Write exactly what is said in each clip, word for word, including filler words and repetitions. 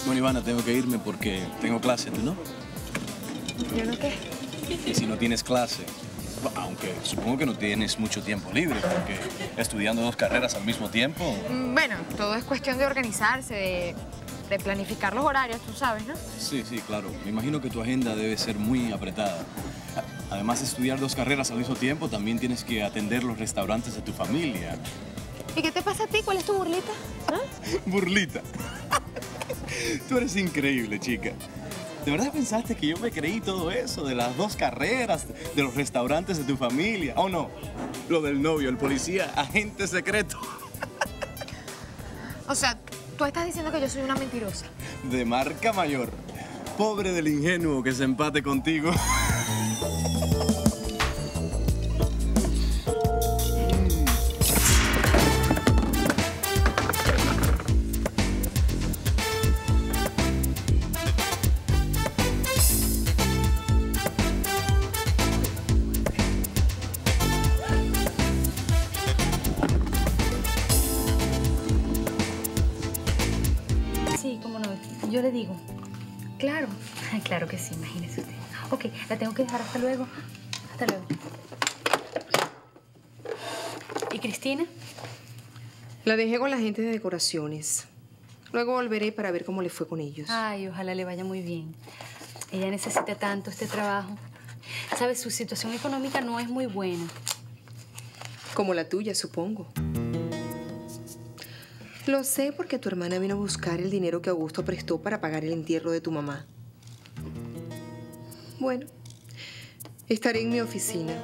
Bueno, Ivana, tengo que irme porque tengo clase, ¿tú no? ¿Yo no qué? Y si no tienes clase, aunque supongo que no tienes mucho tiempo libre, porque estudiando dos carreras al mismo tiempo... Bueno, todo es cuestión de organizarse, de, de planificar los horarios, tú sabes, ¿no? Sí, sí, claro. Me imagino que tu agenda debe ser muy apretada. Además de estudiar dos carreras al mismo tiempo, también tienes que atender los restaurantes de tu familia. ¿Y qué te pasa a ti? ¿Cuál es tu burlita? ¿Ah? Burlita. Tú eres increíble, chica. ¿De verdad pensaste que yo me creí todo eso? De las dos carreras, de los restaurantes de tu familia. ¿O no? Lo del novio, el policía, agente secreto. O sea, tú estás diciendo que yo soy una mentirosa. De marca mayor. Pobre del ingenuo que se empate contigo. Sí, cómo no. Yo le digo. Claro. Claro que sí, imagínese usted. Ok, la tengo que dejar. Hasta luego. Hasta luego. ¿Y Cristina? La dejé con la gente de decoraciones. Luego volveré para ver cómo le fue con ellos. Ay, ojalá le vaya muy bien. Ella necesita tanto este trabajo. ¿Sabes? Su situación económica no es muy buena. Como la tuya, supongo. Lo sé porque tu hermana vino a buscar el dinero que Augusto prestó para pagar el entierro de tu mamá. Bueno, estaré en mi oficina.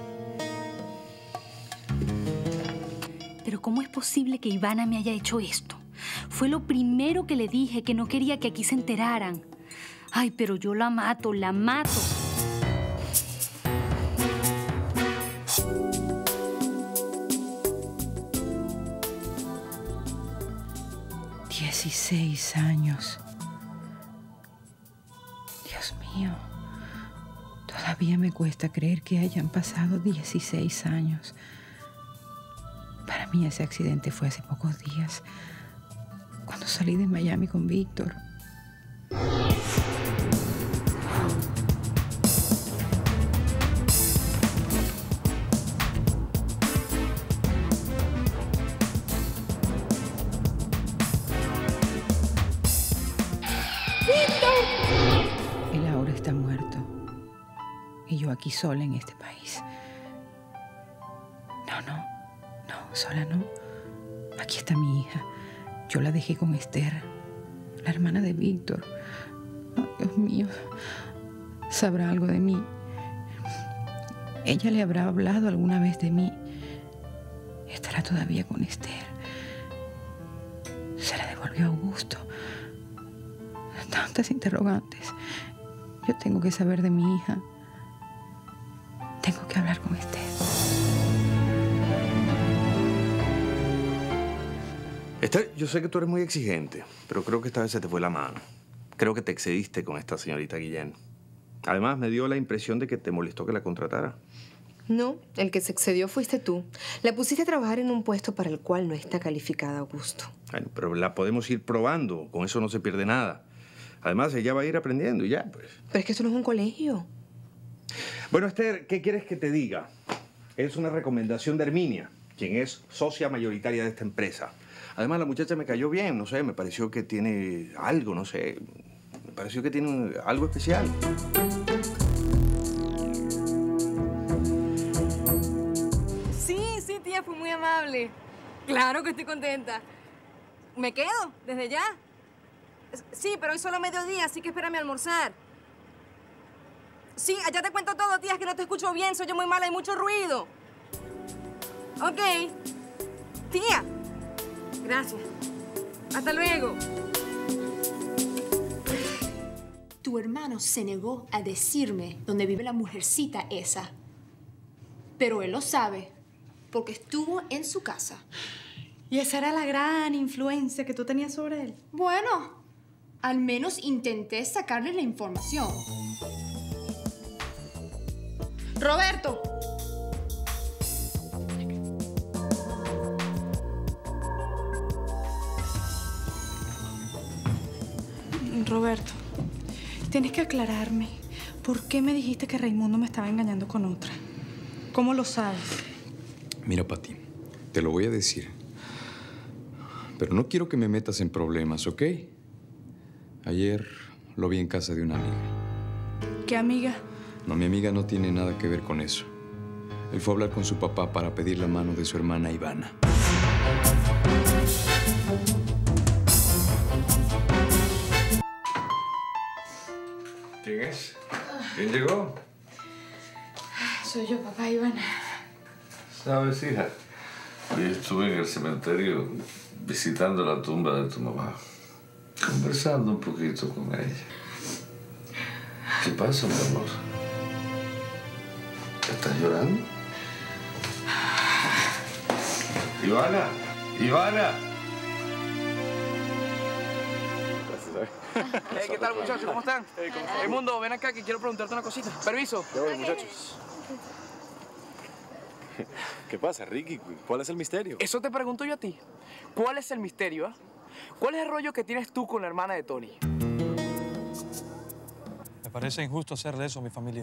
Pero ¿cómo es posible que Ivana me haya hecho esto? Fue lo primero que le dije, que no quería que aquí se enteraran. Ay, pero yo la mato, la mato. Dieciséis años. Dios mío. Todavía me cuesta creer que hayan pasado dieciséis años. Para mí ese accidente fue hace pocos días, cuando salí de Miami con Víctor. Él ahora está muerto. Y yo aquí sola en este país. No, no. No, sola no. Aquí está mi hija. Yo la dejé con Esther, la hermana de Víctor. Oh, Dios mío. ¿Sabrá algo de mí? ¿Ella le habrá hablado alguna vez de mí? ¿Estará todavía con Esther? ¿Se la devolvió a Augusto? Tantas interrogantes. Yo tengo que saber de mi hija. Tengo que hablar con Esther. Esther, yo sé que tú eres muy exigente, pero creo que esta vez se te fue la mano. Creo que te excediste con esta señorita Guillén. Además, me dio la impresión de que te molestó que la contratara. No, el que se excedió fuiste tú. La pusiste a trabajar en un puesto para el cual no está calificada, Augusto. Bueno, pero la podemos ir probando. Con eso no se pierde nada. Además, ella va a ir aprendiendo y ya, pues. Pero es que esto no es un colegio. Bueno, Esther, ¿qué quieres que te diga? Es una recomendación de Herminia, quien es socia mayoritaria de esta empresa. Además, la muchacha me cayó bien, no sé, me pareció que tiene algo, no sé. Me pareció que tiene algo especial. Sí, sí, tía, fue muy amable. Claro que estoy contenta. ¿Me quedo desde ya? Sí, pero hoy solo mediodía, así que espérame a almorzar. Sí, allá te cuento todo, tía, es que no te escucho bien, soy yo muy mala, hay mucho ruido. Ok. Tía. Gracias. Hasta luego. Tu hermano se negó a decirme dónde vive la mujercita esa. Pero él lo sabe, porque estuvo en su casa. ¿Y esa era la gran influencia que tú tenías sobre él? Bueno, al menos intenté sacarle la información. ¡Roberto! Roberto, tienes que aclararme. ¿Por qué me dijiste que Raimundo me estaba engañando con otra? ¿Cómo lo sabes? Mira, Pati, te lo voy a decir. Pero no quiero que me metas en problemas, ¿ok? Ayer lo vi en casa de una amiga. ¿Qué amiga? No, mi amiga no tiene nada que ver con eso. Él fue a hablar con su papá para pedir la mano de su hermana Ivana. ¿Quién es? ¿Quién llegó? Soy yo, papá Ivana. ¿Sabes, hija? Hoy estuve en el cementerio visitando la tumba de tu mamá, conversando un poquito con ella. ¿Qué pasa, mi amor? ¿Estás llorando? Ivana, Ivana. Hey, ¿qué tal, muchachos? ¿Cómo están? Hey, ¿cómo están? Raimundo, ven acá que quiero preguntarte una cosita. Permiso. Ya voy, muchachos. ¿Qué pasa, Ricky? ¿Cuál es el misterio? Eso te pregunto yo a ti. ¿Cuál es el misterio, ah? ¿Cuál es el rollo que tienes tú con la hermana de Tony? Me parece injusto hacerle eso a mi familia.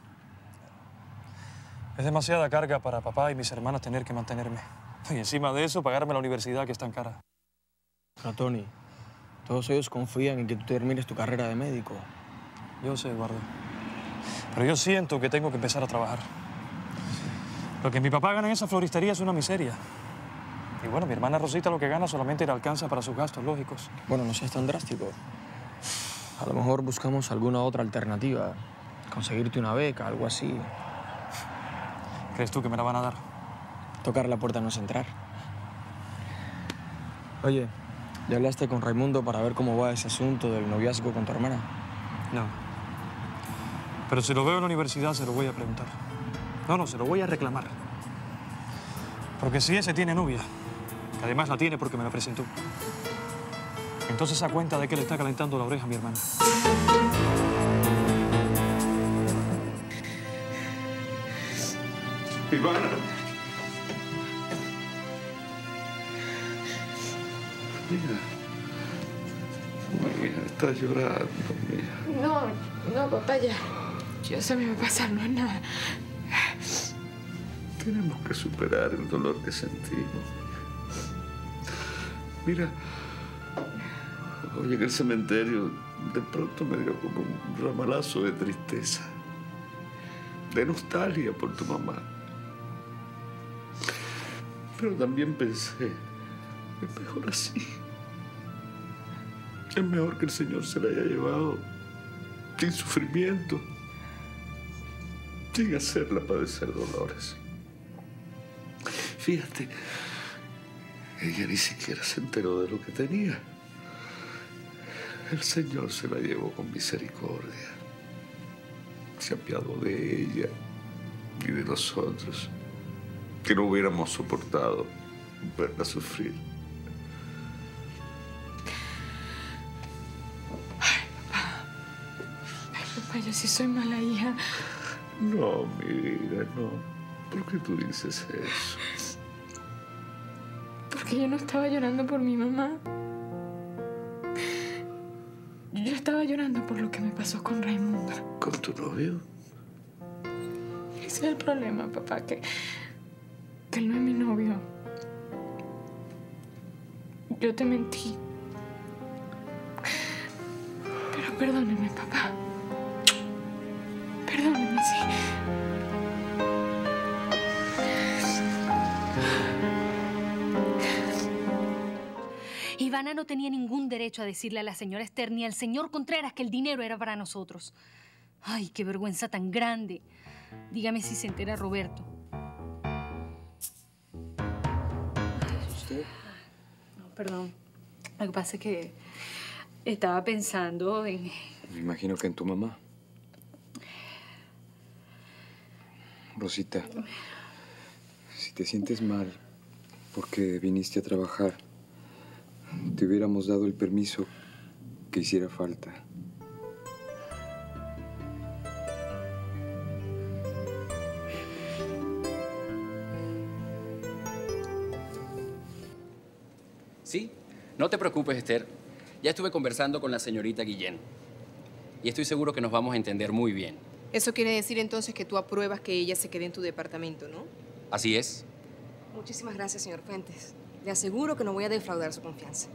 Es demasiada carga para papá y mis hermanas tener que mantenerme. Y encima de eso, pagarme la universidad que es tan cara. Pero, Tony, todos ellos confían en que tú termines tu carrera de médico. Yo sé, Eduardo. Pero yo siento que tengo que empezar a trabajar. Lo que mi papá gana en esa floristería es una miseria. Y bueno, mi hermana Rosita lo que gana solamente le alcanza para sus gastos lógicos. Bueno, no seas tan drástico. A lo mejor buscamos alguna otra alternativa. Conseguirte una beca, algo así. ¿Crees tú que me la van a dar? Tocar la puerta no es entrar. Oye, ¿ya hablaste con Raimundo para ver cómo va ese asunto del noviazgo con tu hermana? No. Pero si lo veo en la universidad, se lo voy a preguntar. No, no, se lo voy a reclamar. Porque si ese tiene novia, que además la tiene porque me la presentó, entonces se da cuenta de que le está calentando la oreja a mi hermana. Ivana. Mira. Mi hija está llorando, mija. No, no, papá, ya. Yo se me va a pasar, no es nada. Tenemos que superar el dolor que sentimos. Mira, hoy en el cementerio de pronto me dio como un ramalazo de tristeza, de nostalgia por tu mamá. Pero también pensé, es mejor así. Es mejor que el Señor se la haya llevado sin sufrimiento, sin hacerla padecer dolores. Fíjate, ella ni siquiera se enteró de lo que tenía. El Señor se la llevó con misericordia. Se apiadó de ella y de nosotros, que no hubiéramos soportado verla sufrir. Ay, papá. Ay, papá, yo sí soy mala hija. No, mi vida, no. ¿Por qué tú dices eso? Porque yo no estaba llorando por mi mamá. Yo estaba llorando por lo que me pasó con Raimundo. ¿Con tu novio? Ese es el problema, papá, que, que él no es mi novio. Yo te mentí. Pero perdóneme, papá. Perdóneme, sí. Ivana no tenía ningún derecho a decirle a la señora Esther ni al señor Contreras que el dinero era para nosotros. Ay, qué vergüenza tan grande. Dígame si se entera Roberto. ¿Usted? No, perdón. Lo que pasa es que estaba pensando en... Me imagino que en tu mamá. Rosita, si te sientes mal porque viniste a trabajar, te hubiéramos dado el permiso que hiciera falta. Sí, no te preocupes, Esther. Ya estuve conversando con la señorita Guillén. Y estoy seguro que nos vamos a entender muy bien. Eso quiere decir entonces que tú apruebas que ella se quede en tu departamento, ¿no? Así es. Muchísimas gracias, señor Fuentes. Le aseguro que no voy a defraudar su confianza.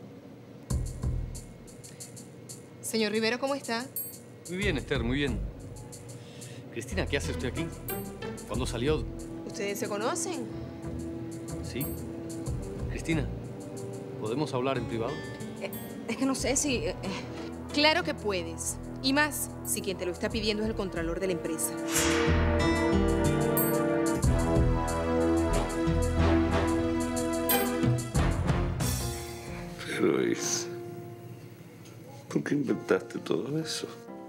Señor Rivero, ¿cómo está? Muy bien, Esther, muy bien. Cristina, ¿qué hace usted aquí? ¿Cuándo salió? ¿Ustedes se conocen? Sí. Cristina, ¿podemos hablar en privado? Eh, es que no sé si... Eh, eh. Claro que puedes. Y más, si quien te lo está pidiendo es el contralor de la empresa. Pero es... ¿por qué inventaste todo eso?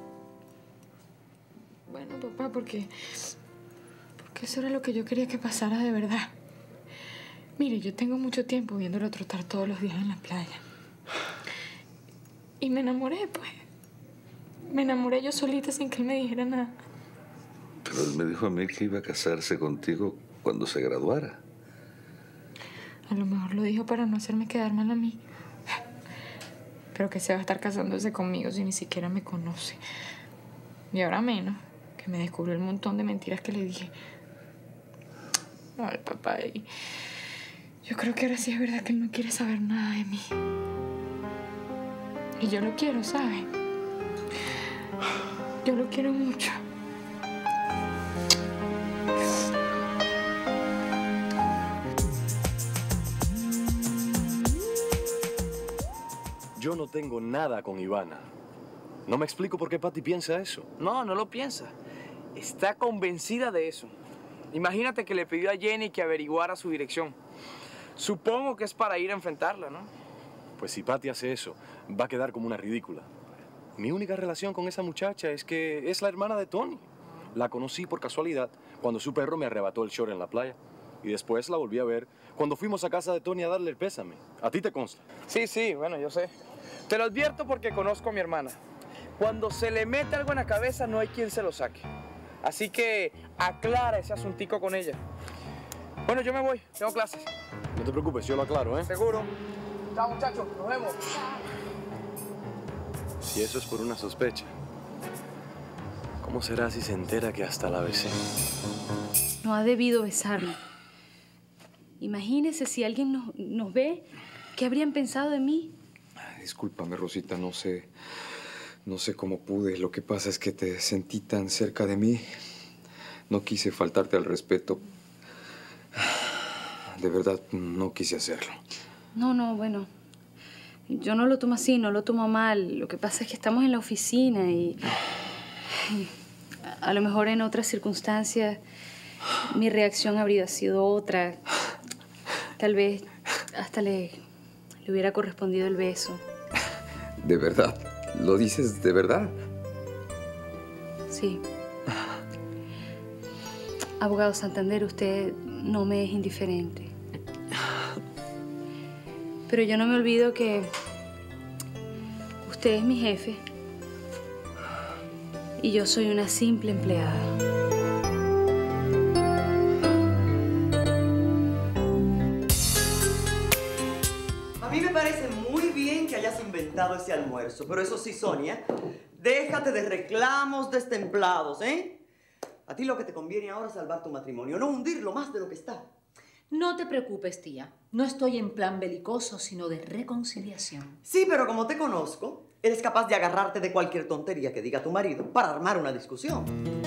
Bueno, papá, porque... Porque eso era lo que yo quería que pasara de verdad. Mire, yo tengo mucho tiempo viéndolo trotar todos los días en la playa. Y me enamoré, pues. Me enamoré yo solita sin que él me dijera nada. Pero él me dijo a mí que iba a casarse contigo cuando se graduara. A lo mejor lo dijo para no hacerme quedar mal a mí. Pero que se va a estar casándose conmigo si ni siquiera me conoce. Y ahora menos, que me descubrió el montón de mentiras que le dije. Ay, papá, y yo creo que ahora sí es verdad que él no quiere saber nada de mí. Y yo lo quiero, ¿sabes? Yo lo quiero mucho. Yo no tengo nada con Ivana. No me explico por qué Patty piensa eso. No, no lo piensa. Está convencida de eso. Imagínate que le pidió a Jenny que averiguara su dirección. Supongo que es para ir a enfrentarla, ¿no? Pues si Patty hace eso, va a quedar como una ridícula. Mi única relación con esa muchacha es que es la hermana de Tony. La conocí por casualidad cuando su perro me arrebató el short en la playa. Y después la volví a ver cuando fuimos a casa de Tony a darle el pésame. ¿A ti te consta? Sí, sí, bueno, yo sé. Te lo advierto porque conozco a mi hermana. Cuando se le mete algo en la cabeza, no hay quien se lo saque. Así que aclara ese asuntico con ella. Bueno, yo me voy. Tengo clases. No te preocupes, yo lo aclaro, ¿eh? Seguro. Chao, muchachos. Nos vemos. Si eso es por una sospecha, ¿cómo será si se entera que hasta la besé? No ha debido besarme. Imagínese si alguien nos, nos ve, ¿qué habrían pensado de mí? Discúlpame, Rosita, no sé... No sé cómo pude. Lo que pasa es que te sentí tan cerca de mí. No quise faltarte al respeto. De verdad, no quise hacerlo. No, no, bueno. Yo no lo tomo así, no lo tomo mal. Lo que pasa es que estamos en la oficina y... A lo mejor en otras circunstancias mi reacción habría sido otra. Tal vez hasta le, le hubiera correspondido el beso. ¿De verdad? ¿Lo dices de verdad? Sí. Abogado Santander, usted no me es indiferente. Pero yo no me olvido que usted es mi jefe y yo soy una simple empleada. A mí me parece muy bien que hayas inventado ese almuerzo, pero eso sí, Sonia, déjate de reclamos destemplados, ¿eh? A ti lo que te conviene ahora es salvar tu matrimonio, no hundirlo más de lo que está. No te preocupes, tía. No estoy en plan belicoso, sino de reconciliación. Sí, pero como te conozco, eres capaz de agarrarte de cualquier tontería que diga tu marido para armar una discusión.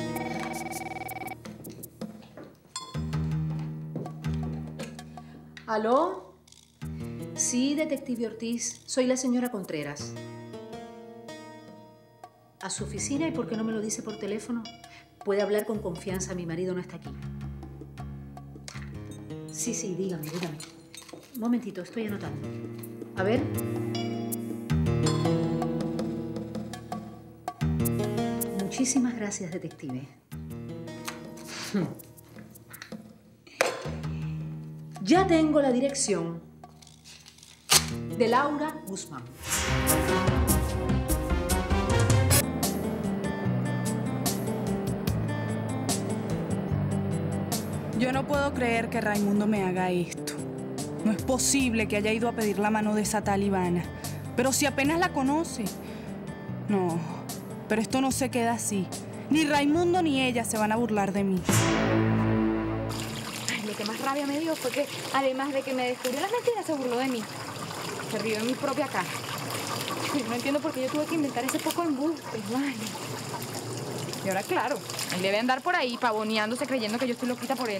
¿Aló? Sí, detective Ortiz. Soy la señora Contreras. ¿A su oficina? ¿Y por qué no me lo dice por teléfono? Puede hablar con confianza. Mi marido no está aquí. Sí, sí, dígame, dígame. Un momentito, estoy anotando. A ver. Muchísimas gracias, detective. Ya tengo la dirección de Laura Guzmán. Yo no puedo creer que Raimundo me haga esto. No es posible que haya ido a pedir la mano de esa tal Ivana. Pero si apenas la conoce. No, pero esto no se queda así. Ni Raimundo ni ella se van a burlar de mí. Ay, lo que más rabia me dio fue que, además de que me descubrió las mentiras, se burló de mí. Se rió en mi propia cara. Yo no entiendo por qué yo tuve que inventar ese poco embuste. Ay. Y ahora, claro, él debe andar por ahí pavoneándose creyendo que yo estoy loquita por él.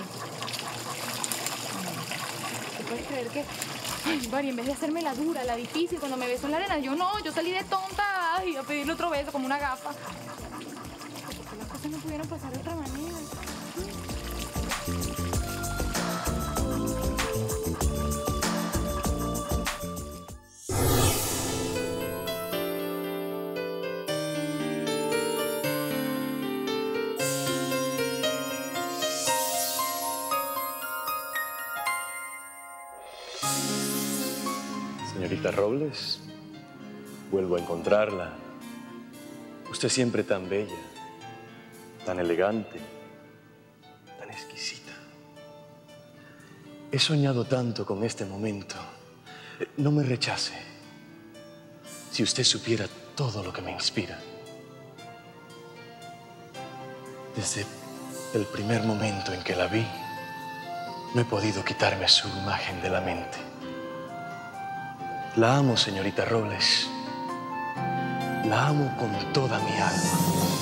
¿Tú puedes creer que, ay, Mari, en vez de hacerme la dura, la difícil, cuando me besó en la arena, yo no, yo salí de tonta ay, a pedirle otro beso como una gafa? Porque las cosas no pudieron pasar de otra manera. Señorita Robles, vuelvo a encontrarla. Usted siempre tan bella, tan elegante, tan exquisita. He soñado tanto con este momento. No me rechace. Si usted supiera todo lo que me inspira. Desde el primer momento en que la vi, no he podido quitarme su imagen de la mente. La amo, señorita Robles. La amo con toda mi alma.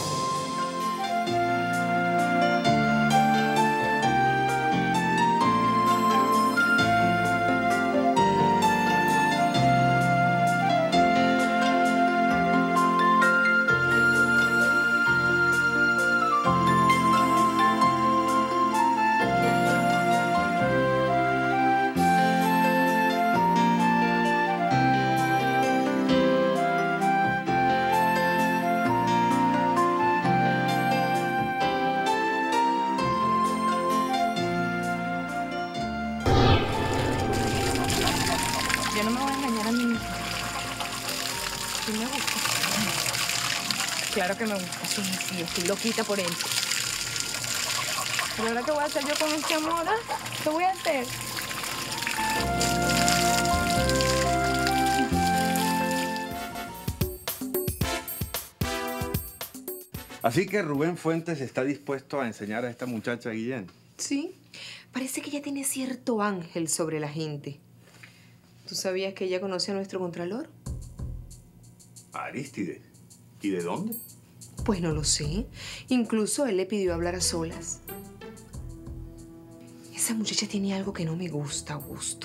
Yo no me voy a engañar a mí misma. Sí me gusta. Claro que me gusta, sí, sí, estoy loquita por él. Pero ahora, ¿qué voy a hacer yo con este amor? ¿Ah? ¿Qué voy a hacer? Así que Rubén Fuentes está dispuesto a enseñar a esta muchacha a Guillén. Sí, parece que ella tiene cierto ángel sobre la gente. ¿Tú sabías que ella conoce a nuestro contralor? Arístide. ¿Y de dónde? Pues no lo sé. Incluso él le pidió hablar a solas. Esa muchacha tiene algo que no me gusta, Augusto.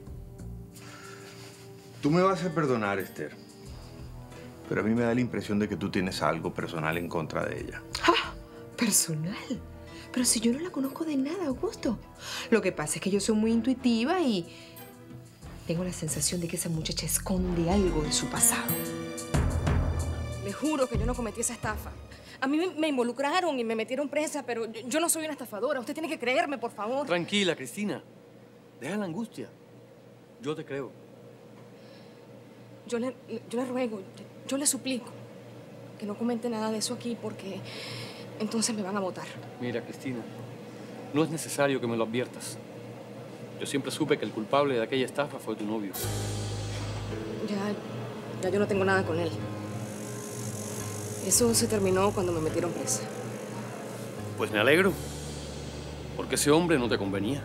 Tú me vas a perdonar, Esther. Pero a mí me da la impresión de que tú tienes algo personal en contra de ella. ¡Ah! ¿Personal? Pero si yo no la conozco de nada, Augusto. Lo que pasa es que yo soy muy intuitiva y tengo la sensación de que esa muchacha esconde algo de su pasado. Le juro que yo no cometí esa estafa. A mí me, me involucraron y me metieron presa, pero yo, yo no soy una estafadora. Usted tiene que creerme, por favor. Tranquila, Cristina. Deja la angustia. Yo te creo. Yo le, yo le ruego, yo le suplico que no comente nada de eso aquí porque entonces me van a votar. Mira, Cristina, no es necesario que me lo adviertas. Yo siempre supe que el culpable de aquella estafa fue tu novio. Ya, ya yo no tengo nada con él. Eso se terminó cuando me metieron presa. Pues me alegro, porque ese hombre no te convenía.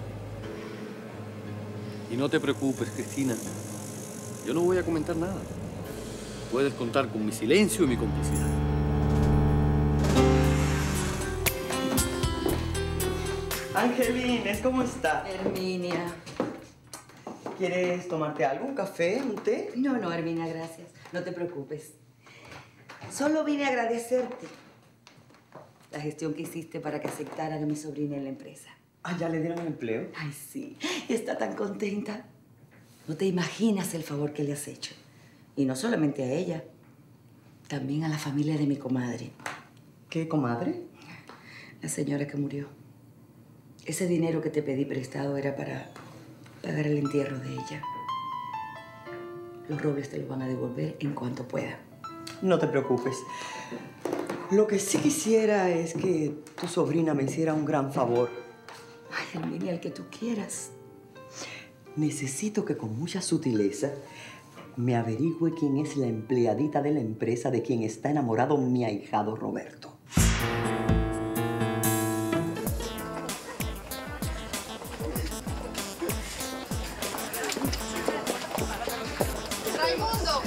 Y no te preocupes, Cristina. Yo no voy a comentar nada. Puedes contar con mi silencio y mi complicidad. Angelines, ¿cómo está? Herminia. ¿Quieres tomarte algo? ¿Un café? ¿Un té? No, no, Herminia, gracias. No te preocupes. Solo vine a agradecerte la gestión que hiciste para que aceptaran a mi sobrina en la empresa. Ah, ¿ya le dieron el empleo? Ay, sí. Está tan contenta. No te imaginas el favor que le has hecho. Y no solamente a ella, también a la familia de mi comadre. ¿Qué comadre? La señora que murió. Ese dinero que te pedí prestado era para pagar el entierro de ella. Los Robles te lo van a devolver en cuanto pueda. No te preocupes. Lo que sí quisiera es que tu sobrina me hiciera un gran favor. Ay, Herminia, el que tú quieras. Necesito que con mucha sutileza me averigüe quién es la empleadita de la empresa de quien está enamorado mi ahijado Roberto. ¡Raimundo!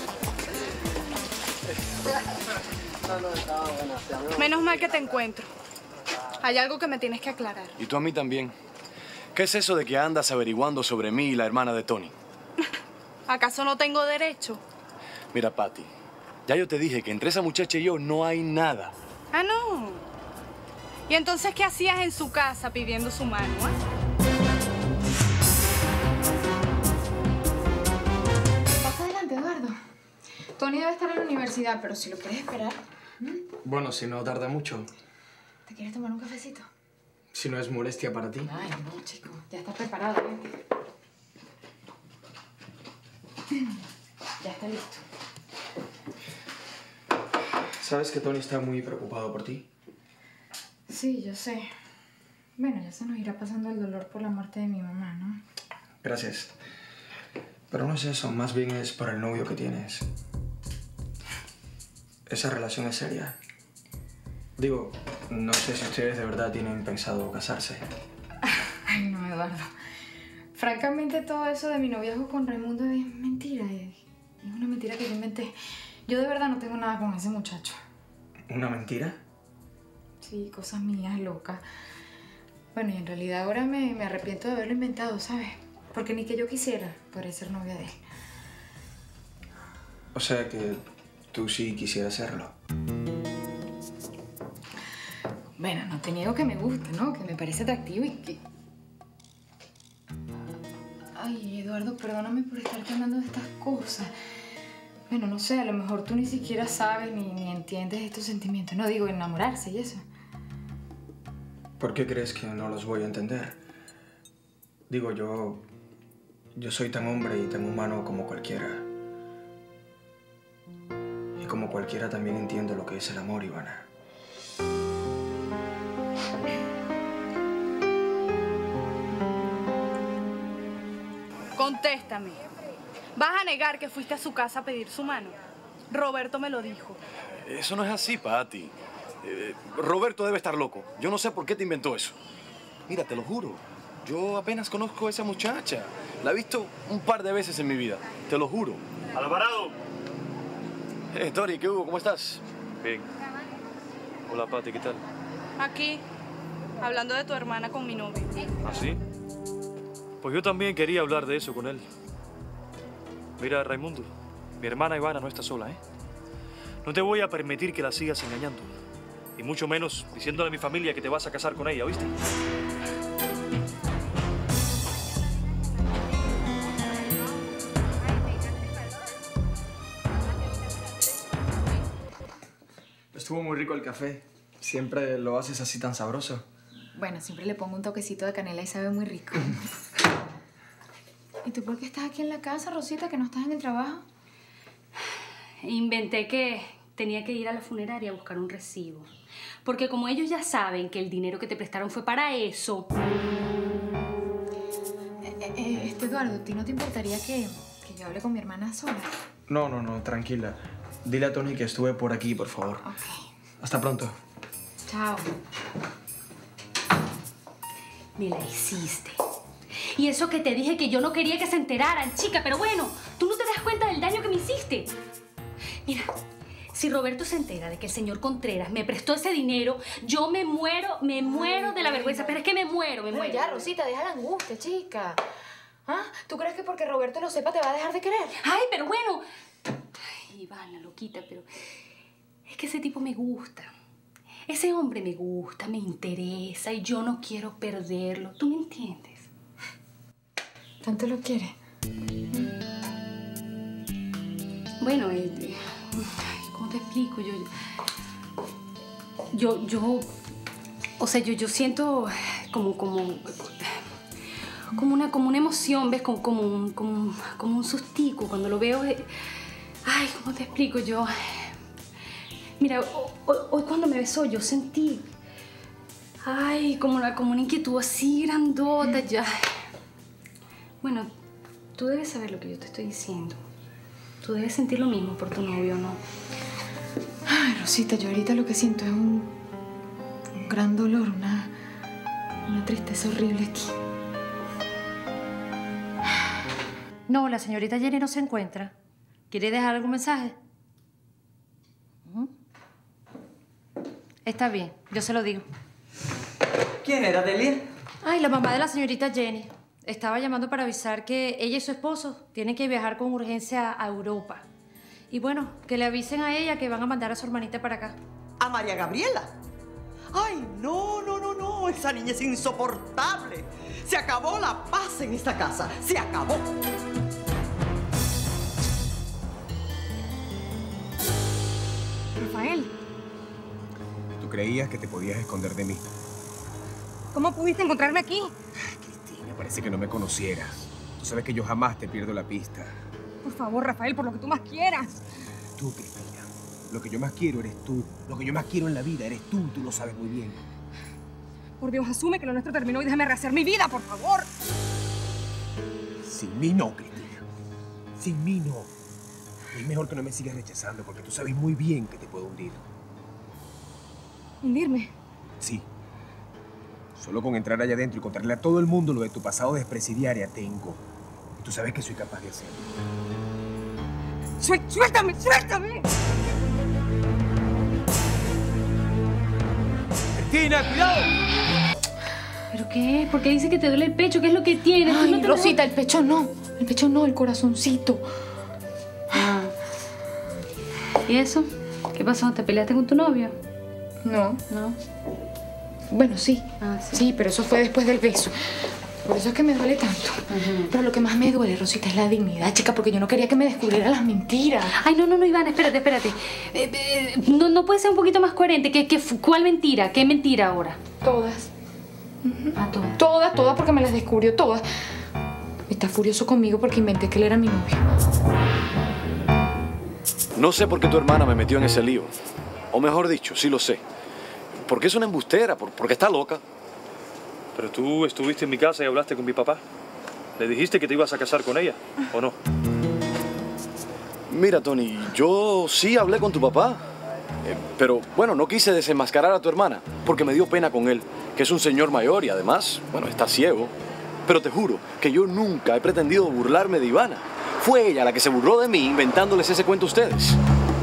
Menos mal que te encuentro. Hay algo que me tienes que aclarar. Y tú a mí también. ¿Qué es eso de que andas averiguando sobre mí y la hermana de Tony? ¿Acaso no tengo derecho? Mira, Patty, ya yo te dije que entre esa muchacha y yo no hay nada. Ah, no. ¿Y entonces qué hacías en su casa pidiendo su mano, eh? Pasa adelante, Eduardo. Tony debe estar en la universidad, pero si lo quieres esperar. ¿Mm? Bueno, si no tarda mucho. ¿Te quieres tomar un cafecito? Si no es molestia para ti. Ay, no, chico. Ya estás preparado, ¿eh? Ya está listo. ¿Sabes que Tony está muy preocupado por ti? Sí, yo sé. Bueno, ya se nos irá pasando el dolor por la muerte de mi mamá, ¿no? Gracias. Pero no es eso, más bien es por el novio que tienes. Esa relación es seria. Digo, no sé si ustedes de verdad tienen pensado casarse. Ay, no, Eduardo. Francamente, todo eso de mi noviazgo con Raimundo es mentira. Es una mentira que yo inventé. Yo de verdad no tengo nada con ese muchacho. ¿Una mentira? Sí, cosas mías, locas. Bueno, y en realidad ahora me, me arrepiento de haberlo inventado, ¿sabes? Porque ni que yo quisiera podría ser novia de él. O sea que tú sí quisieras hacerlo. Bueno, no te niego que me gusta, ¿no? Que me parece atractivo y que... Ay, Eduardo, perdóname por estarte hablando de estas cosas. Bueno, no sé, a lo mejor tú ni siquiera sabes ni, ni entiendes estos sentimientos. No digo enamorarse y eso. ¿Por qué crees que no los voy a entender? Digo, yo... Yo soy tan hombre y tan humano como cualquiera. Y como cualquiera también entiendo lo que es el amor, Ivana. Contéstame. ¿Vas a negar que fuiste a su casa a pedir su mano? Roberto me lo dijo. Eso no es así, Patty. Eh, Roberto debe estar loco. Yo no sé por qué te inventó eso. Mira, te lo juro. Yo apenas conozco a esa muchacha. La he visto un par de veces en mi vida. Te lo juro. ¡Alvarado! Eh, Tori, ¿qué hubo? ¿Cómo estás? Bien. Hola, Patty, ¿qué tal? Aquí, hablando de tu hermana con mi novio. ¿Ah, sí? Pues yo también quería hablar de eso con él. Mira, Raimundo, mi hermana Ivana no está sola, ¿eh? No te voy a permitir que la sigas engañando. Y mucho menos diciéndole a mi familia que te vas a casar con ella, ¿oíste? Estuvo muy rico el café. Siempre lo haces así tan sabroso. Bueno, siempre le pongo un toquecito de canela y sabe muy rico. ¿Y tú por qué estás aquí en la casa, Rosita, que no estás en el trabajo? Inventé que tenía que ir a la funeraria a buscar un recibo. Porque como ellos ya saben que el dinero que te prestaron fue para eso... Eh, eh, este, Eduardo, ¿a ti no te importaría que, que yo hable con mi hermana sola? No, no, no, tranquila. Dile a Tony que estuve por aquí, por favor. Ok. Hasta pronto. Chao. Me la hiciste. Y eso que te dije que yo no quería que se enteraran, chica, pero bueno, tú no te das cuenta del daño que me hiciste. Mira, si Roberto se entera de que el señor Contreras me prestó ese dinero, yo me muero, me muero Ay, de la vergüenza. Pero es que me muero, me Pero muero. ya, Rosita, deja la angustia, chica. ¿Ah? ¿Tú crees que porque Roberto lo sepa te va a dejar de querer? Ay, pero bueno. Ay, Ivana, loquita, pero es que ese tipo me gusta. Ese hombre me gusta, me interesa y yo no quiero perderlo. ¿Tú me entiendes? ¿Tanto lo quiere? Bueno, eh, ¿cómo te explico? Yo, yo, yo, o sea, yo, yo siento como, como, como una, como una emoción, ¿ves? Como, como, un, como, un, como un sustico cuando lo veo. Eh, ay, ¿cómo te explico? Yo, mira, hoy, hoy cuando me besó yo sentí, ay, como una, como una inquietud así grandota, ya. Bueno, tú debes saber lo que yo te estoy diciendo. tú debes sentir lo mismo por tu novio, ¿no? Ay, Rosita, yo ahorita lo que siento es un, un gran dolor, una, una tristeza horrible aquí. No, la señorita Jenny no se encuentra. ¿Quiere dejar algún mensaje? ¿Mm? Está bien, yo se lo digo. ¿Quién era, Delia? Ay, la mamá de la señorita Jenny. Estaba llamando para avisar que ella y su esposo tienen que viajar con urgencia a Europa. Y bueno, que le avisen a ella que van a mandar a su hermanita para acá. ¿A María Gabriela? Ay, no, no, no, no. Esa niña es insoportable. Se acabó la paz en esta casa. Se acabó. Rafael, Tú creías que te podías esconder de mí. ¿cómo pudiste encontrarme aquí? Me parece que no me conocieras. Tú sabes que yo jamás te pierdo la pista. Por favor, Rafael, por lo que tú más quieras. Tú, Cristina. Lo que yo más quiero eres tú. Lo que yo más quiero en la vida eres tú. Tú lo sabes muy bien. Por Dios, asume que lo nuestro terminó y déjame rehacer mi vida, por favor. Sin mí no, Cristina. Sin mí no. Es mejor que no me sigas rechazando porque tú sabes muy bien que te puedo hundir. ¿Hundirme? Sí. Solo con entrar allá adentro y contarle a todo el mundo lo de tu pasado despresidiaria tengo. Y tú sabes que soy capaz de hacerlo. Suel- ¡Suéltame! ¡Suéltame! ¡Cristina, cuidado! ¿Pero qué? ¿Por qué dice que te duele el pecho? ¿Qué es lo que tienes? Ay, no te Rosita, el pecho no. El pecho no, el corazoncito. Ah. ¿Y eso? ¿Qué pasó? ¿Te peleaste con tu novio? No. No. Bueno, sí. Ah, sí. Sí, pero eso fue después del beso. Por eso es que me duele tanto. Uh-huh. Pero lo que más me duele, Rosita, es la dignidad, chica, porque yo no quería que me descubrieran las mentiras. Ay, no, no, no, Iván, espérate, espérate. Eh, eh, no, no puede ser un poquito más coherente. ¿Qué, qué, ¿Cuál mentira? ¿Qué mentira ahora? Todas. Uh-huh. Ah, todas. Todas, todas, porque me las descubrió todas. Está furioso conmigo porque inventé que él era mi novio. No sé por qué tu hermana me metió en ese lío. O mejor dicho, sí lo sé. Porque es una embustera, por- porque está loca. Pero tú estuviste en mi casa y hablaste con mi papá. ¿Le dijiste que te ibas a casar con ella o no? Mira, Tony, yo sí hablé con tu papá. Eh, pero, bueno, no quise desenmascarar a tu hermana porque me dio pena con él, que es un señor mayor y además, bueno, está ciego. Pero te juro que yo nunca he pretendido burlarme de Ivana. Fue ella la que se burló de mí inventándoles ese cuento a ustedes.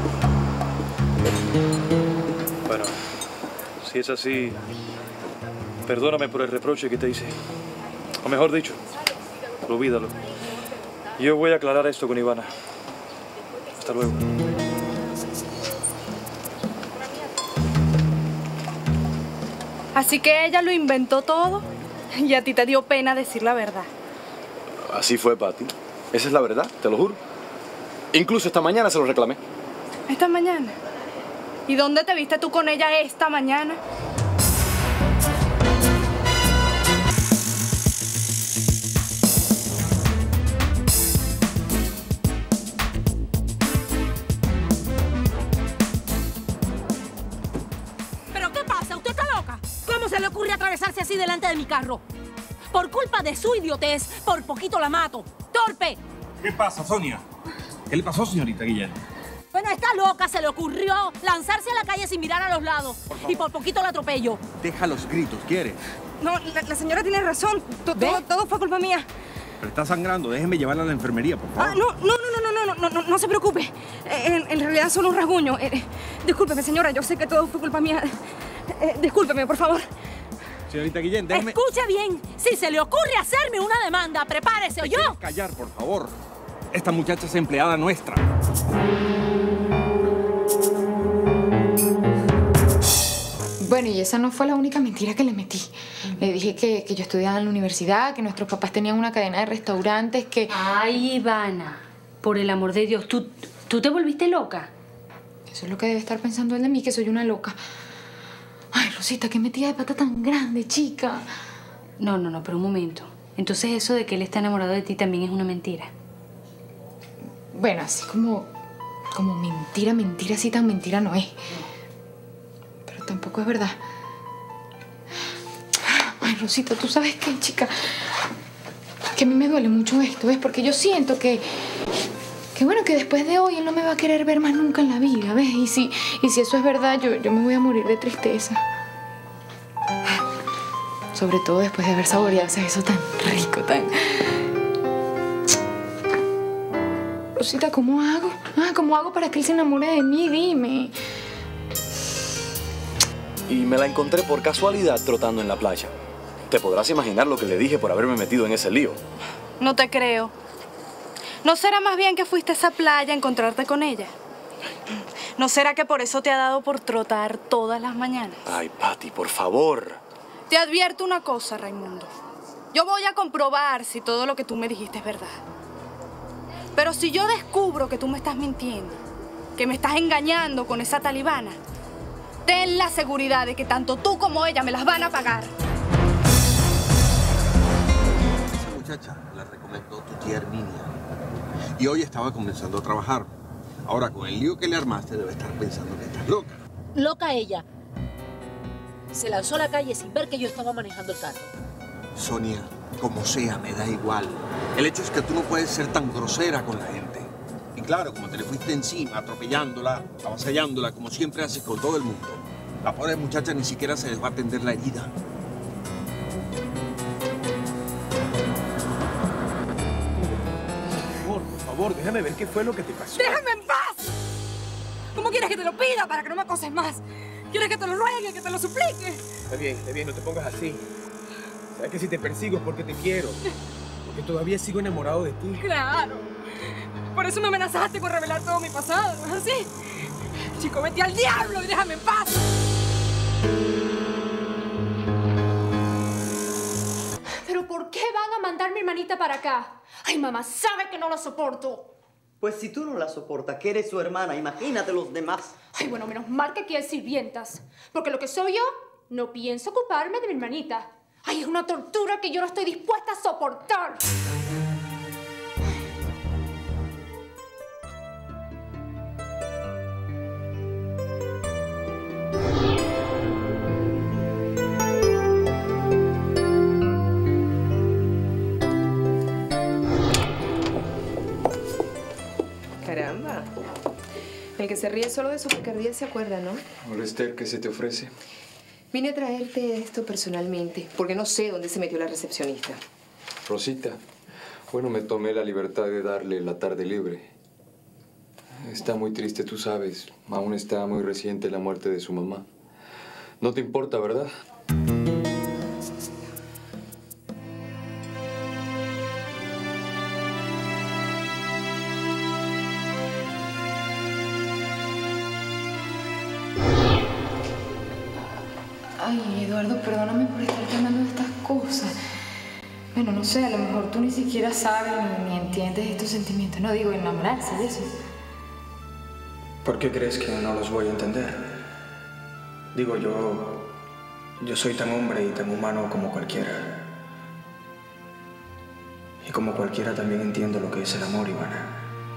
Bueno, si es así, perdóname por el reproche que te hice. O mejor dicho, olvídalo. Yo voy a aclarar esto con Ivana. Hasta luego. Así que ella lo inventó todo y a ti te dio pena decir la verdad. Así fue, Patty. Esa es la verdad, te lo juro. Incluso esta mañana se lo reclamé. Esta mañana. ¿Y dónde te viste tú con ella esta mañana? ¿Pero qué pasa? ¿Usted está loca? ¿Cómo se le ocurre atravesarse así delante de mi carro? Por culpa de su idiotez, por poquito la mato. ¡Torpe! ¿Qué pasa, Sonia? ¿Qué le pasó, señorita Guillén? Bueno, esta loca se le ocurrió lanzarse a la calle sin mirar a los lados. Y por poquito la atropello. Deja los gritos, ¿quiere? No, la, la señora tiene razón. To- todo, todo fue culpa mía. Pero está sangrando, déjeme llevarla a la enfermería, por favor. Ah, no, no, no, no, no, no, no, no, no se preocupe. Eh, En, en realidad solo un rasguño. Eh, eh, discúlpeme, señora, yo sé que todo fue culpa mía. Eh, discúlpeme, por favor. Señorita Guillén, déjeme... Escuche bien. Si se le ocurre hacerme una demanda, prepárese, ¿oyó? callar, por favor. Esta muchacha es empleada nuestra. Bueno, y esa no fue la única mentira que le metí. Le dije que, que yo estudiaba en la universidad, que nuestros papás tenían una cadena de restaurantes, que... Ay, Ivana, por el amor de Dios, ¿tú, tú te volviste loca? Eso es lo que debe estar pensando él de mí, que soy una loca. Ay, Rosita, qué metida de pata tan grande, chica. No, no, no, pero un momento. Entonces eso de que él está enamorado de ti también es una mentira. Bueno, así como... Como mentira, mentira, así tan mentira no es. Pero tampoco es verdad. Ay, Rosita, ¿tú sabes qué, chica? Que a mí me duele mucho esto, ¿ves? Porque yo siento que... Que bueno, que después de hoy él no me va a querer ver más nunca en la vida, ¿ves? Y si, y si eso es verdad, yo, yo me voy a morir de tristeza. Sobre todo después de haber saboreado ese beso tan rico, tan... Rosita, ¿cómo hago? Ah, ¿cómo hago para que él se enamore de mí? Dime. Y me la encontré por casualidad trotando en la playa. Te podrás imaginar lo que le dije por haberme metido en ese lío. No te creo. ¿No será más bien que fuiste a esa playa a encontrarte con ella? ¿No será que por eso te ha dado por trotar todas las mañanas? Ay, Pati, por favor. Te advierto una cosa, Raimundo. Yo voy a comprobar si todo lo que tú me dijiste es verdad. Pero si yo descubro que tú me estás mintiendo, que me estás engañando con esa talibana, ten la seguridad de que tanto tú como ella me las van a pagar. Esa muchacha la recomendó tu tía Herminia. Y hoy estaba comenzando a trabajar. Ahora, con el lío que le armaste, debe estar pensando que estás loca. Loca ella. Se lanzó a la calle sin ver que yo estaba manejando el carro. Sonia, como sea, me da igual. El hecho es que tú no puedes ser tan grosera con la gente. Y claro, como te le fuiste encima, atropellándola, avasallándola, como siempre haces con todo el mundo. La pobre muchacha ni siquiera se les va a atender la herida. Por favor, por favor, déjame ver qué fue lo que te pasó. ¡Déjame en paz! ¿Cómo quieres que te lo pida para que no me acoses más? ¿Quieres que te lo ruegue, que te lo suplique? Está bien, está bien, no te pongas así. Sabes que si te persigo es porque te quiero. Porque todavía sigo enamorado de ti. Claro. Por eso me amenazaste con revelar todo mi pasado, ¿no es así? Chico, vete al diablo y déjame en paz. ¿Pero por qué van a mandar a mi hermanita para acá? Ay, mamá, sabe que no la soporto. Pues si tú no la soportas, que eres su hermana, imagínate los demás. Ay, bueno, menos mal que aquí hay sirvientas. Porque lo que soy yo, no pienso ocuparme de mi hermanita. Ay, es una tortura que yo no estoy dispuesta a soportar. Caramba. El que se ríe solo de su picardía se acuerda, ¿no? Hola, Esther, ¿qué se te ofrece? Vine a traerte esto personalmente, porque no sé dónde se metió la recepcionista. Rosita, bueno, me tomé la libertad de darle la tarde libre. Está muy triste, tú sabes. Aún está muy reciente la muerte de su mamá. No te importa, ¿verdad? Ay, Eduardo, perdóname por estarte hablando de estas cosas. Bueno, no sé, a lo mejor tú ni siquiera sabes ni, ni entiendes estos sentimientos. No digo enamorarse de eso. ¿Por qué crees que no los voy a entender? Digo, yo... Yo soy tan hombre y tan humano como cualquiera. Y como cualquiera también entiendo lo que es el amor, Ivana.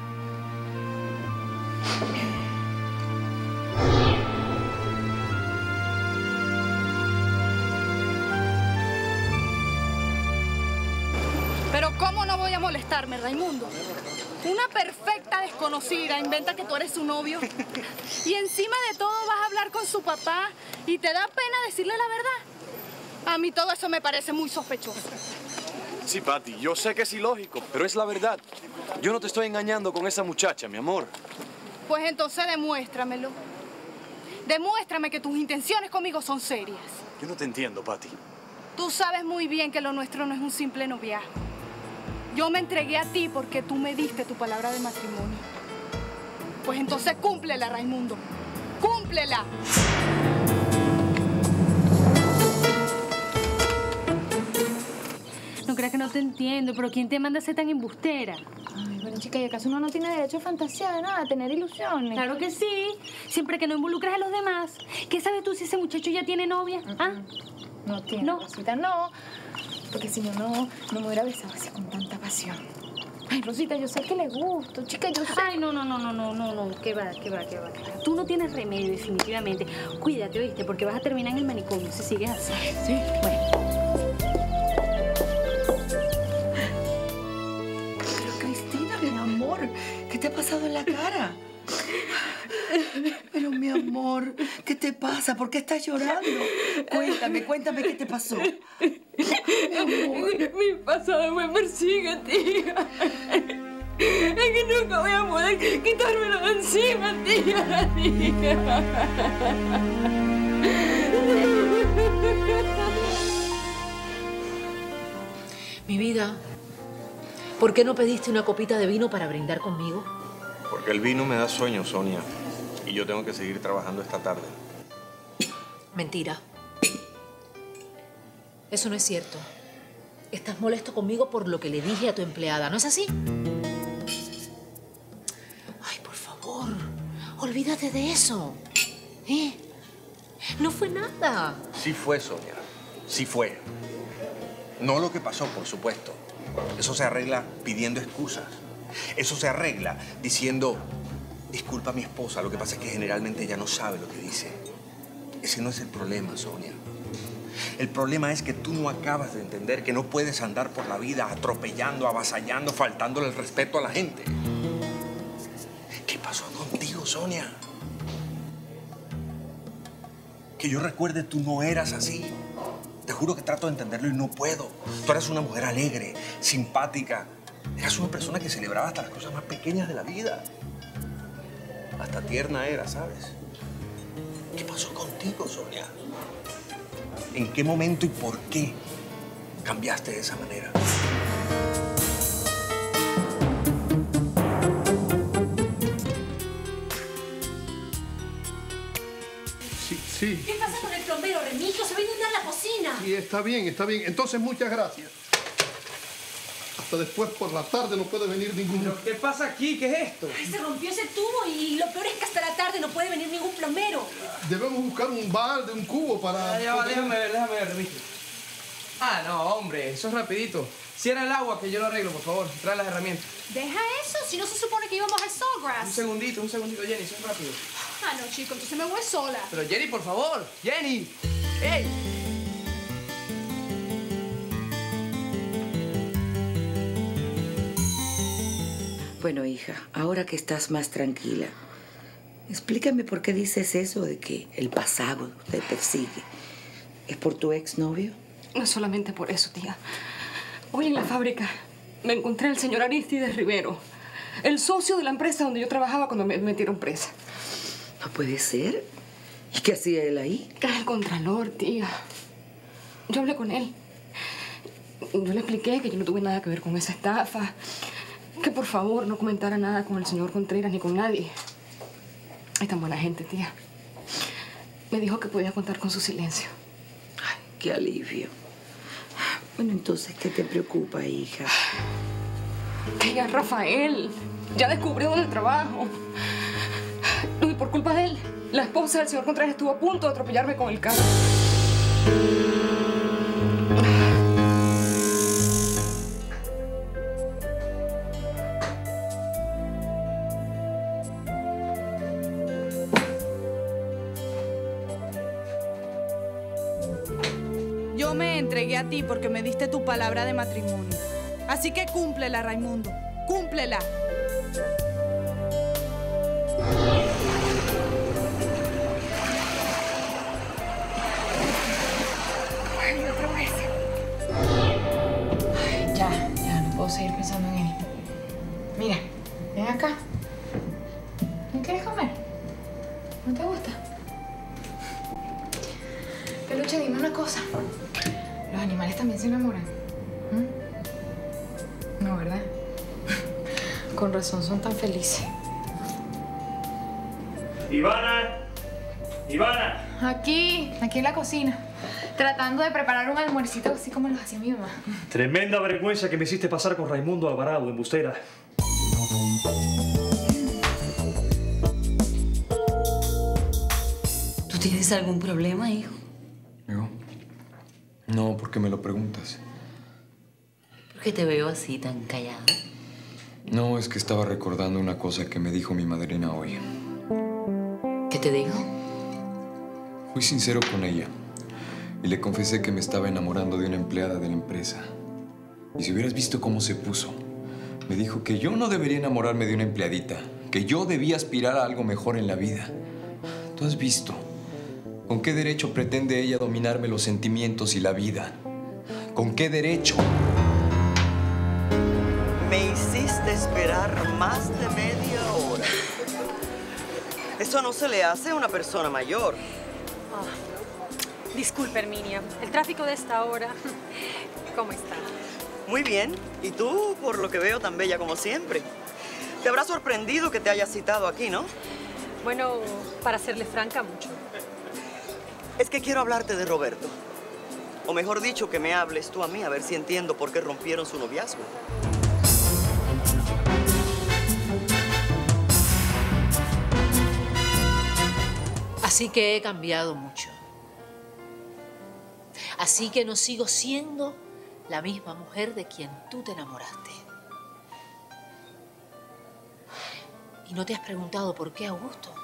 Pero ¿cómo no voy a molestarme, Raimundo? Una perfecta desconocida inventa que tú eres su novio. Y encima de todo vas a hablar con su papá y te da pena decirle la verdad. A mí todo eso me parece muy sospechoso. Sí, Pati, yo sé que es ilógico, pero es la verdad. Yo no te estoy engañando con esa muchacha, mi amor. Pues entonces demuéstramelo. Demuéstrame que tus intenciones conmigo son serias. Yo no te entiendo, Pati. Tú sabes muy bien que lo nuestro no es un simple noviazgo. Yo me entregué a ti porque tú me diste tu palabra de matrimonio. Pues entonces cúmplela, Raimundo. ¡Cúmplela! No creas que no te entiendo, pero ¿quién te manda a ser tan embustera? Ay, bueno, chica, ¿y acaso uno no tiene derecho a fantasear, nada, a tener ilusiones? Claro que sí, siempre que no involucres a los demás. ¿Qué sabes tú si ese muchacho ya tiene novia? ¿Ah? No tiene, no. Rosita, no. Porque si no, no, no me hubiera besado así con tanta pasión. Ay, Rosita, yo sé que le gusto, chica, yo sé. Ay, no, no, no, no, no, no, no, qué va, qué va, qué va, qué va. Tú no tienes remedio, definitivamente. Cuídate, ¿oíste? Porque vas a terminar en el manicomio si sigues así. Sí. Bueno. Pero, Cristina, mi amor, ¿qué te ha pasado en la cara? Pero mi amor, ¿qué te pasa? ¿Por qué estás llorando? Cuéntame, cuéntame qué te pasó. Mi amor. Mi pasado me persigue, tía. Es que nunca voy a poder quitármelo de encima, tía, tía. Mi vida, ¿por qué no pediste una copita de vino para brindar conmigo? Porque el vino me da sueño, Sonia. Y yo tengo que seguir trabajando esta tarde. Mentira. Eso no es cierto. Estás molesto conmigo por lo que le dije a tu empleada, ¿no es así? Ay, por favor, olvídate de eso. ¿Eh? No fue nada. Sí fue, Sonia. Sí fue. No lo que pasó, por supuesto. Eso se arregla pidiendo excusas. Eso se arregla diciendo, disculpa a mi esposa, lo que pasa es que generalmente ella no sabe lo que dice. Ese no es el problema, Sonia. El problema es que tú no acabas de entender que no puedes andar por la vida atropellando, avasallando, faltándole el respeto a la gente. ¿Qué pasó contigo, Sonia? Que yo recuerde, tú no eras así. Te juro que trato de entenderlo y no puedo. Tú eras una mujer alegre, simpática. Eras una persona que celebraba hasta las cosas más pequeñas de la vida. Hasta tierna era, ¿sabes? ¿Qué pasó contigo, Sonia? ¿En qué momento y por qué cambiaste de esa manera? Sí, sí. ¿Qué pasa con el plombero, Remigio? Se va a inundar la cocina. Sí, está bien, está bien. Entonces, muchas gracias. Hasta después por la tarde no puede venir ningún... ¿Pero qué pasa aquí? ¿Qué es esto? Ay, se rompió ese tubo y lo peor es que hasta la tarde no puede venir ningún plomero. Debemos buscar un balde, un cubo para... Ya, ya va, déjame ver, déjame ver, Remigio. Ah, no, hombre, eso es rapidito. Cierra el agua que yo lo arreglo, por favor. Trae las herramientas. Deja eso, si no se supone que íbamos al Sawgrass. Un segundito, un segundito, Jenny, eso es rápido. Ah, no, chico, entonces me voy sola. Pero Jenny, por favor, Jenny. ¡Ey! Bueno, hija, ahora que estás más tranquila, explícame por qué dices eso de que el pasado te persigue. ¿Es por tu exnovio? No solamente por eso, tía. Hoy en la fábrica me encontré al señor Aristides Rivero, el socio de la empresa donde yo trabajaba cuando me metieron presa. No puede ser. ¿Y qué hacía él ahí? Era el contralor, tía. Yo hablé con él. Yo le expliqué que yo no tuve nada que ver con esa estafa. Que por favor no comentara nada con el señor Contreras ni con nadie. Es tan buena gente, tía. Me dijo que podía contar con su silencio. Ay, qué alivio. Bueno, entonces, ¿qué te preocupa, hija? Que ya Rafael ya descubrió dónde trabajo. Y por culpa de él, la esposa del señor Contreras estuvo a punto de atropellarme con el carro. Yo me entregué a ti porque me diste tu palabra de matrimonio. Así que cúmplela, Raimundo. Cúmplela. Ay, otra vez. Ay, ya, ya, no puedo seguir pensando en él. Mira, ven acá. ¿No quieres comer? ¿No te gusta? Peluche, dime una cosa. ¿Los animales también se enamoran? ¿Mm? No, ¿verdad? Con razón son tan felices. ¡Ivana! ¡Ivana! Aquí, aquí en la cocina. Tratando de preparar un almuercito así como los hacía mi mamá. Tremenda vergüenza que me hiciste pasar con Raimundo Alvarado, embustera. ¿Tú tienes algún problema, hijo? ¿Yo? No, ¿por qué me lo preguntas? ¿Por qué te veo así tan callado? No, es que estaba recordando una cosa que me dijo mi madrina hoy. ¿Qué te dijo? Fui sincero con ella y le confesé que me estaba enamorando de una empleada de la empresa. Y si hubieras visto cómo se puso, Me dijo que yo no debería enamorarme de una empleadita, que yo debía aspirar a algo mejor en la vida. ¿Tú has visto con qué derecho pretende ella dominarme los sentimientos y la vida? ¿Con qué derecho? Me hiciste esperar más de media hora. Eso no se le hace a una persona mayor. Oh, disculpe, Herminia. El tráfico de esta hora. ¿Cómo está? Muy bien. Y tú, por lo que veo, tan bella como siempre. Te habrá sorprendido que te haya citado aquí, ¿no? Bueno, para serle franca, mucho. Es que quiero hablarte de Roberto. O mejor dicho, que me hables tú a mí, a ver si entiendo por qué rompieron su noviazgo. Así que he cambiado mucho. Así que no sigo siendo la misma mujer de quien tú te enamoraste. ¿Y no te has preguntado por qué, Augusto?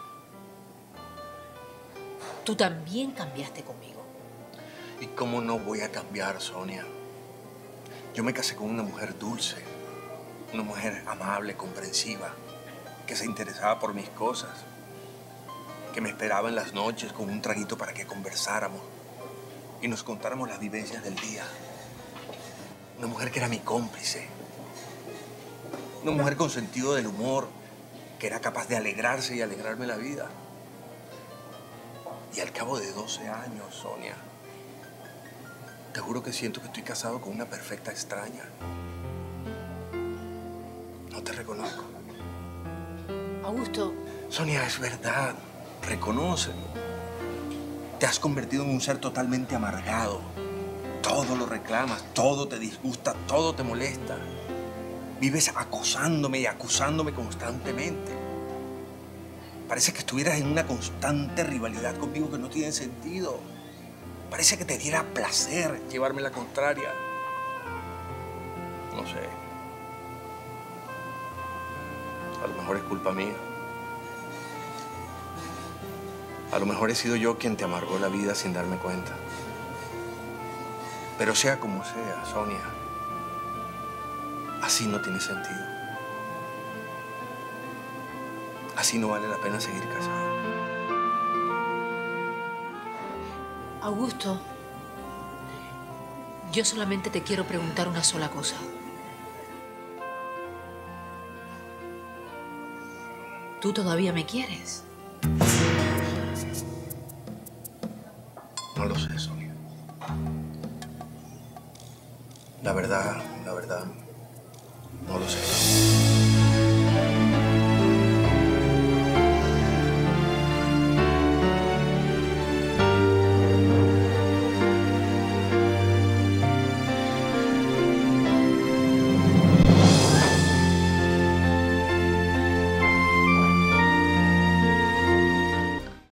Tú también cambiaste conmigo. ¿Y cómo no voy a cambiar, Sonia? Yo me casé con una mujer dulce, una mujer amable, comprensiva, que se interesaba por mis cosas, que me esperaba en las noches con un traguito para que conversáramos y nos contáramos las vivencias del día. Una mujer que era mi cómplice. Una mujer con sentido del humor, que era capaz de alegrarse y alegrarme la vida. Y al cabo de doce años, Sonia, te juro que siento que estoy casado con una perfecta extraña. No te reconozco. Augusto. Sonia, es verdad. Reconócelo. Te has convertido en un ser totalmente amargado. Todo lo reclamas, todo te disgusta, todo te molesta. Vives acosándome y acusándome constantemente. Parece que estuvieras en una constante rivalidad conmigo que no tiene sentido. Parece que te diera placer llevarme la contraria. No sé. A lo mejor es culpa mía. A lo mejor he sido yo quien te amargó la vida sin darme cuenta. Pero sea como sea, Sonia, así no tiene sentido. Así no vale la pena seguir casado. Augusto, yo solamente te quiero preguntar una sola cosa. ¿Tú todavía me quieres? No lo sé, Sonia. La verdad, la verdad, no lo sé.